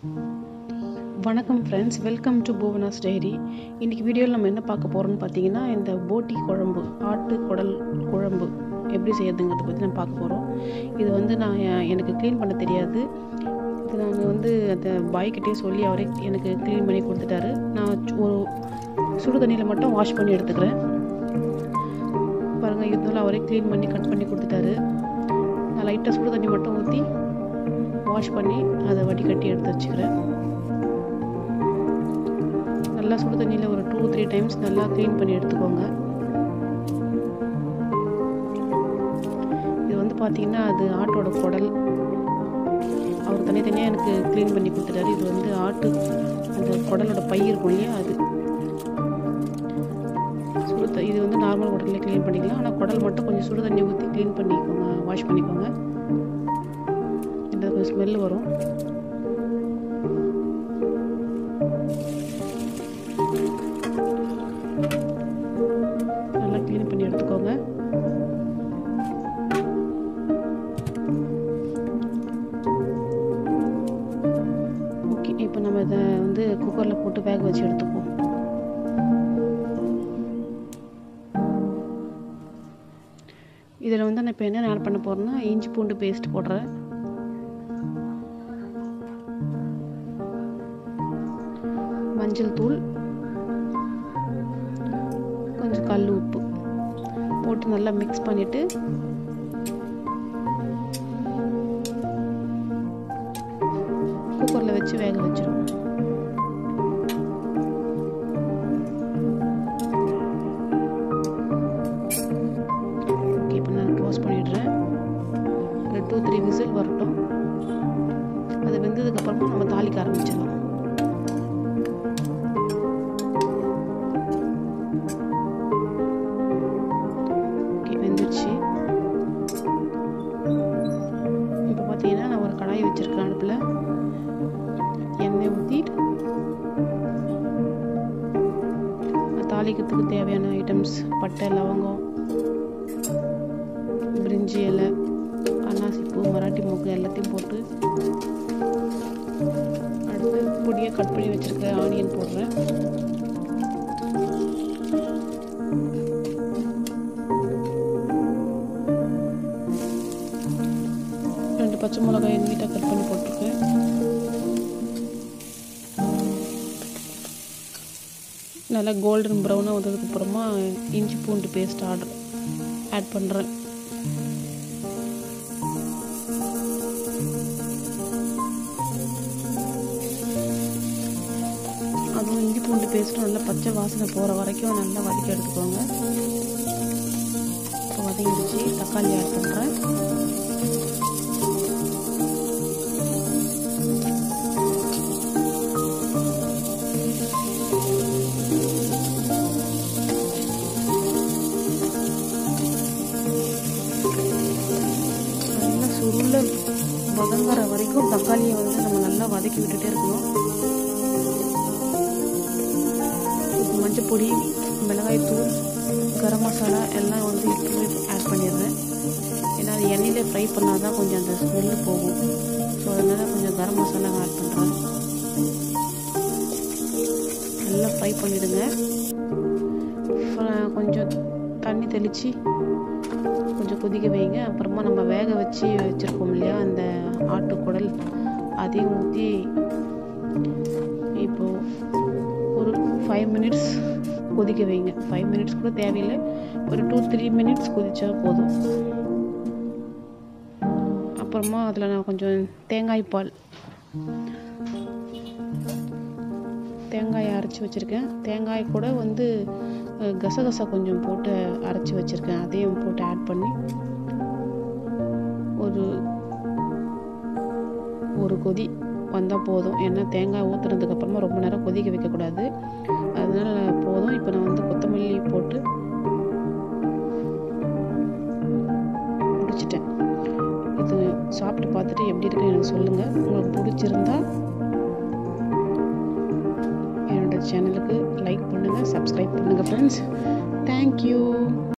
வணக்கம் friends, welcome to Bhuvana's diary. இன்றைக்கி வீடியோவில் நம்ம என்ன பார்க்க போகிறோம்னு பார்த்தீங்கன்னா, இந்த போட்டி குழம்பு, ஆட்டு குடல் குழம்பு எப்படி செய்யறதுங்கிறத பற்றி நம்ம பார்க்க போகிறோம். இது வந்து எனக்கு க்ளீன் பண்ண தெரியாது. இது நான் அந்த பாய்கிட்டே சொல்லி அவரே எனக்கு க்ளீன் பண்ணி கொடுத்துட்டாரு. நான் ஒரு சுடு தண்ணியில் மட்டும் வாஷ் பண்ணி எடுத்துக்கிறேன். பாருங்கள், இருந்தாலும் அவரே க்ளீன் பண்ணி கட் பண்ணி கொடுத்துட்டாரு. நான் லைட்டாக சுடு தண்ணி மட்டும் ஊற்றி வாஷ் பண்ணி அதை வடிகட்டி எடுத்து வச்சுக்கிறேன். நல்லா சுடு தண்ணியில் ஒரு 2-3 டைம்ஸ் நல்லா க்ளீன் பண்ணி எடுத்துக்கோங்க. இது பார்த்தீங்கன்னா அது ஆட்டோட குடல். அவர் தனித்தனியாக எனக்கு க்ளீன் பண்ணி கொடுத்துட்டாரு. இது ஆட்டு அந்த குடலோட பை இருக்கும் இல்லையா, அது இது நார்மல் குடல்லே க்ளீன் பண்ணிக்கலாம். ஆனால் குடல் மட்டும் கொஞ்சம் சுடு தண்ணி ஊற்றி க்ளீன் பண்ணிக்கோங்க, வாஷ் பண்ணிக்கோங்க. கொஞ்சம் ஸ்மெல் வரும். நல்லா க்ளீன் பண்ணி எடுத்துக்கோங்க. ஓகே, இப்போ நம்ம இதை குக்கரில் போட்டு வேக வச்சு எடுத்துப்போம். இதில் நான் இப்போ என்ன ஆட் பண்ண போகிறேன்னா, இஞ்சி பூண்டு பேஸ்ட் போடுறேன். மஞ்சள் தூள், கொஞ்சம் கல் உப்பு போட்டு நல்லா மிக்ஸ் பண்ணிவிட்டு குக்கரில் வச்சு வேக வச்சிடும். ஓகே, இப்போ நான் க்ளோஸ் பண்ணிடுறேன். ஒரு 2-3 விசில் வரட்டும். அது வெந்ததுக்கப்புறமா நம்ம தாளிக்க ஆரம்பிச்சிடலாம். வெந்துருச்சு. இப்போ பார்த்தீங்கன்னா நான் ஒரு கடாய் வச்சுருக்கேன். அடுப்பில் எண்ணெய் ஊற்றி தாளிக்கிறதுக்கு தேவையான ஐட்டம்ஸ் பட்டை, லவங்கம், பிரிஞ்சி இலை, அன்னாசிப்பூ, மராட்டி மொக்கு எல்லாத்தையும் போட்டு அடுத்து பொடியாக கட் பண்ணி வச்சுருக்க ஆனியன் போடுறேன். பச்சை மிளகாய் நீட்டாக கட் பண்ணி போட்டிருக்கேன். நல்லா கோல்டன் ப்ரௌனாக வந்ததுக்கப்புறமா இஞ்சி பூண்டு பேஸ்ட் ஆட் பண்ணுறேன். அதுவும் இஞ்சி பூண்டு பேஸ்ட்டும் நல்லா பச்சை வாசனை போகிற வரைக்கும் நல்லா வதக்கி எடுத்துக்கோங்க. இப்போ வதங்கிடுச்சு. தக்காளி ஆட் பண்ணுறேன். உள்ள வதங்குற வரைக்கும் தக்காளியை நம்ம நல்லா வதக்கி விட்டுட்டே இருக்கணும். மஞ்சள் பொடி, மிளகாய் தூள், கரம் மசாலா எல்லாம் இப்போவே ஆட் பண்ணிடுறேன். ஏன்னா அது எண்ணெயிலே ஃப்ரை பண்ணால் தான் கொஞ்சம் அந்த ஸ்மெல்லு போகும். ஸோ அதனால் கொஞ்சம் கரம் மசாலா ஆட் பண்ணுறேன். நல்லா ஃப்ரை பண்ணிவிடுங்க. கொஞ்சம் தண்ணி தெளித்து கொஞ்சம் கொதிக்க வைங்க. அப்புறமா நம்ம வேக வச்சுருக்கோம் இல்லையா அந்த ஆட்டுக்குடல், அதையும் ஊற்றி இப்போது ஒரு 5 மினிட்ஸ் கொதிக்க வைங்க. 5 மினிட்ஸ் கூட தேவையில்லை, ஒரு 2-3 மினிட்ஸ் கொதிச்சா போதும். அப்புறமா அதில் நான் கொஞ்சம் தேங்காயை அரைச்சி வச்சுருக்கேன். தேங்காய் கூட கசகசா கொஞ்சம் போட்டு அரைச்சி வச்சுருக்கேன். அதையும் போட்டு ஆட் பண்ணி ஒரு கொதி வந்தால் போதும். ஏன்னா தேங்காய் ஊற்றுனதுக்கப்புறமா ரொம்ப நேரம் கொதிக்க வைக்கக்கூடாது, அதனால் போதும். இப்போ நான் கொத்தமல்லி போட்டு முடிச்சிட்டேன். இது சாப்பிட்டு பார்த்துட்டு எப்படி இருக்குன்னு எனக்கு சொல்லுங்கள். உங்களுக்கு பிடிச்சிருந்தா என்னோட சேனலுக்கு லைக் பண்ணுங்கள், சப்ஸ்கிரைப் பண்ணுங்கள் ஃப்ரெண்ட்ஸ். தேங்க்யூ.